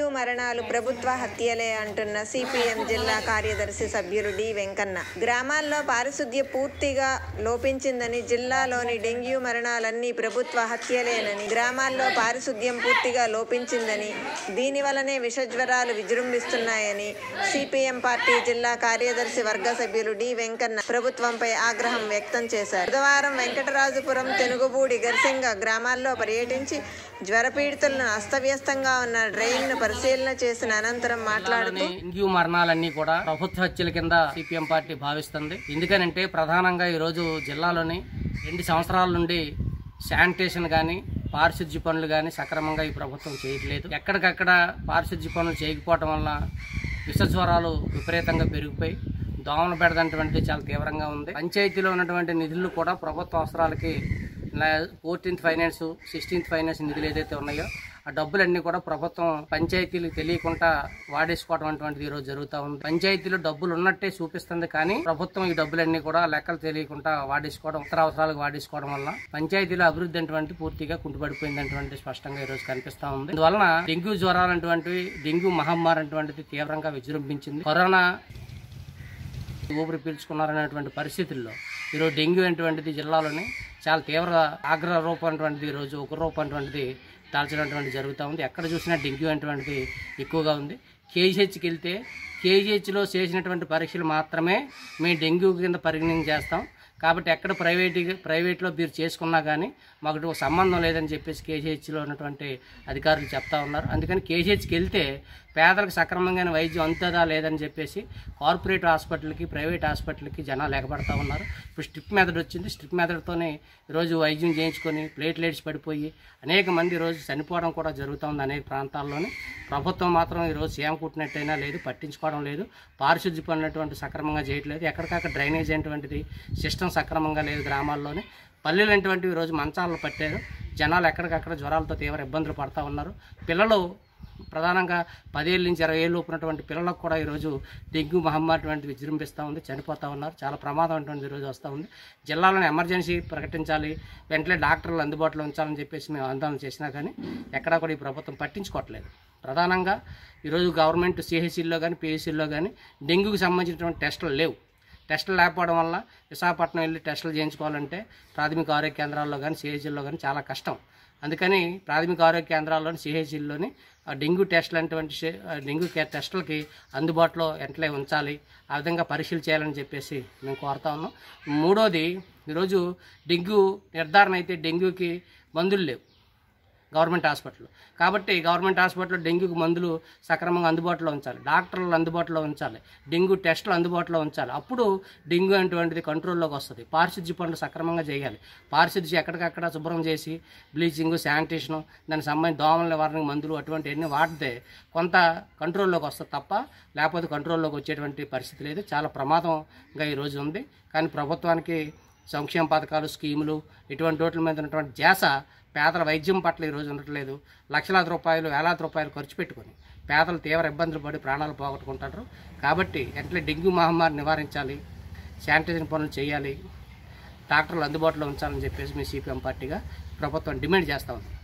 మరణాలు ప్రభుత్వ హత్యలే అంటున్న సిపిఎం జిల్లా కార్యదర్శి సభ్యులు డి వెంకన్న. గ్రామాల్లో పారిశుద్ధ్యం పూర్తిగా లోపించిందని, జిల్లాలోని డెంగ్యూ మరణాలన్నీ ప్రభుత్వ హత్యలేనని, గ్రామాల్లో పారిశుద్ధ్యం పూర్తిగా లోపించిందని, దీనివల్లనే విషజ్వరాలు విజృంభిస్తున్నాయని సిపిఎం పార్టీ జిల్లా కార్యదర్శి వర్గ సభ్యులు డి వెంకన్న ప్రభుత్వంపై ఆగ్రహం వ్యక్తం చేశారు. బుధవారం వెంకటరాజపురం, తెనుగుబూడి, గర్సింగ గ్రామాల్లో పర్యటించి జ్వరపీడితులను అస్తవ్యస్తంగా ఉన్న డ్రైన్ పరిశీలన చేసిన అనంతరం మాట్లాడుతూ, డెంగ్యూ మరణాలన్నీ కూడా ప్రభుత్వ హత్యల కింద సిపిఎం పార్టీ భావిస్తుంది. ఎందుకనంటే ప్రధానంగా ఈరోజు జిల్లాలోని 2 సంవత్సరాల నుండి శానిటేషన్ కానీ పారిశుద్ధ్య పనులు కానీ సక్రమంగా ఈ ప్రభుత్వం చేయట్లేదు. ఎక్కడికక్కడ పారిశుద్ధ్య పనులు చేయకపోవటం వల్ల విషజ్వరాలు విపరీతంగా పెరిగిపోయి దోమల బెడదంటువంటి చాలా తీవ్రంగా ఉంది. పంచాయతీలో ఉన్నటువంటి నిధులు కూడా ప్రభుత్వ అవసరాలకి 14th ఫైనాన్స్ 16th ఫైనాన్స్ నిధులు ఏదైతే ఉన్నాయో ఆ డబ్బులన్నీ కూడా ప్రభుత్వం పంచాయతీలకు తెలియకుండా వాడేసుకోవడం అటువంటిది ఈరోజు జరుగుతూ ఉంది. పంచాయతీలో డబ్బులు ఉన్నట్టే చూపిస్తుంది, కానీ ప్రభుత్వం ఈ డబ్బులన్నీ కూడా లెక్కలు తెలియకుండా వాడేసుకోవడం, ఇతర అవసరాలకు వాడేసుకోవడం వల్ల పంచాయతీలో అభివృద్ధి అటువంటి పూర్తిగా కుంటుపడిపోయింది స్పష్టంగా ఈరోజు కనిపిస్తా ఉంది. అందువలన డెంగ్యూ జ్వరాలు అటువంటివి, డెంగ్యూ మహమ్మారి అటువంటిది తీవ్రంగా విజృంభించింది. కరోనా ఊపిరి పీల్చుకున్నారనేటువంటి పరిస్థితుల్లో ఈరోజు డెంగ్యూ అటువంటిది జిల్లాలోని చాలా తీవ్ర ఆగ్రహ రూపం అటువంటిది, ఈరోజు ఒక రూపం అటువంటిది దాల్చినటువంటి జరుగుతూ ఉంది. ఎక్కడ చూసినా డెంగ్యూ అటువంటిది ఎక్కువగా ఉంది. కేజీహెచ్కి వెళ్తే కేజీహెచ్లో చేసినటువంటి పరీక్షలు మాత్రమే మేము డెంగ్యూ కింద పరిగణన చేస్తాం. కాబట్టి ఎక్కడ ప్రైవేట్లో మీరు చేసుకున్నా కానీ మాకు సంబంధం లేదని చెప్పేసి కేజీహెచ్లో ఉన్నటువంటి అధికారులు చెప్తా ఉన్నారు. అందుకని కేజీహెచ్కి వెళ్తే పేదలకు సక్రమంగా వైద్యం అందుతుందా లేదని చెప్పేసి కార్పొరేట్ హాస్పిటల్కి, ప్రైవేట్ హాస్పిటల్కి జనాలు ఎగబడతా ఉన్నారు. ఇప్పుడు స్ట్రిప్ మెథడ్ వచ్చింది. స్ట్రిప్ మెథడ్తోనే ఈరోజు వైద్యం చేయించుకొని ప్లేట్లెట్స్ పడిపోయి అనేక మంది ఈరోజు చనిపోవడం కూడా జరుగుతూ ఉంది అనేక ప్రాంతాల్లోనే. ప్రభుత్వం మాత్రం ఈరోజు సేమ కుట్టినట్టయినా లేదు, పట్టించుకోవడం లేదు. పారిశుద్ధ్య పనులటువంటి సక్రమంగా చేయట్లేదు. ఎక్కడికక్కడ డ్రైనేజ్ అనేటువంటిది సిస్టమ్ సక్రమంగా లేదు. గ్రామాల్లోనే పల్లెలు అటువంటివి ఈరోజు మంచాలను పట్టారు. జనాలు ఎక్కడికక్కడ జ్వరాలతో తీవ్ర ఇబ్బందులు పడుతూ ఉన్నారు. పిల్లలు ప్రధానంగా 10 ఏళ్ళ నుంచి 20 ఏళ్ళు ఉన్నటువంటి పిల్లలకు కూడా ఈరోజు డెంగ్యూ మహమ్మారి అటువంటిది విజృంభిస్తూ ఉంది, చనిపోతూ ఉన్నారు. చాలా ప్రమాదం అటువంటిది ఈరోజు వస్తూ ఉంది. జిల్లాలోని ఎమర్జెన్సీ ప్రకటించాలి, వెంటనే డాక్టర్లు అందుబాటులో ఉంచాలని చెప్పేసి మేము ఆందోళన చేసినా కానీ ఎక్కడా కూడా ఈ ప్రభుత్వం పట్టించుకోవట్లేదు. ప్రధానంగా ఈరోజు గవర్నమెంట్ సిహెచ్సిల్లో కానీ పిహెచ్సిల్లో కానీ డెంగ్యూకి సంబంధించినటువంటి టెస్టులు లేవు. టెస్టులు లేకపోవడం వల్ల విశాఖపట్నం వెళ్ళి టెస్టులు చేయించుకోవాలంటే ప్రాథమిక ఆరోగ్య కేంద్రాల్లో కానీ సిహెచ్సిల్లో కానీ చాలా కష్టం. అందుకని ప్రాథమిక ఆరోగ్య కేంద్రాల్లోని సిహెచ్సిల్లోని డెంగ్యూ టెస్టులు అటువంటి డెంగ్యూ టెస్టులకి అందుబాటులో వెంటనే ఉంచాలి, ఆ విధంగా పరీక్షలు చేయాలని చెప్పేసి మేము కోరుతా ఉన్నాం. మూడోది, ఈరోజు డెంగ్యూ నిర్ధారణ అయితే డెంగ్యూకి మందులు లేవు గవర్నమెంట్ హాస్పిటల్. కాబట్టి గవర్నమెంట్ హాస్పిటల్లో డెంగ్యూకి మందులు సక్రమంగా అందుబాటులో ఉంచాలి, డాక్టర్లు అందుబాటులో ఉంచాలి, డెంగ్యూ టెస్టులు అందుబాటులో ఉంచాలి. అప్పుడు డెంగ్యూ అటువంటిది కంట్రోల్లోకి వస్తుంది. పారిశుద్ధ్య పనులు సక్రమంగా చేయాలి. పారిశుద్ధ్యం ఎక్కడికక్కడ శుభ్రం చేసి బ్లీచింగ్, శానిటేషను, దానికి సంబంధించి దోమల నివారణకు మందులు అటువంటివన్నీ వాడితే కొంత కంట్రోల్లోకి వస్తుంది తప్ప లేకపోతే కంట్రోల్లోకి వచ్చేటువంటి పరిస్థితి లేదు. చాలా ప్రమాదంగా ఈరోజు ఉంది. కానీ ప్రభుత్వానికి సంక్షేమ పథకాలు, స్కీములు ఇటువంటి వాటి మీద ఉన్నటువంటి ధ్యాస పేదల వైద్యం పట్ల ఈరోజు ఉండట్లేదు. లక్షలాది రూపాయలు, వేలాది రూపాయలు ఖర్చు పెట్టుకొని పేదలు తీవ్ర ఇబ్బందులు పడి ప్రాణాలు పోగొట్టుకుంటారు. కాబట్టి వెంటనే డెంగ్యూ మహమ్మారి నివారించాలి, శానిటైజేషన్ పనులు చేయాలి, డాక్టర్లు అందుబాటులో ఉంచాలని చెప్పేసి మీ సిపిఎం పార్టీగా ప్రభుత్వం డిమాండ్ చేస్తూ ఉంది.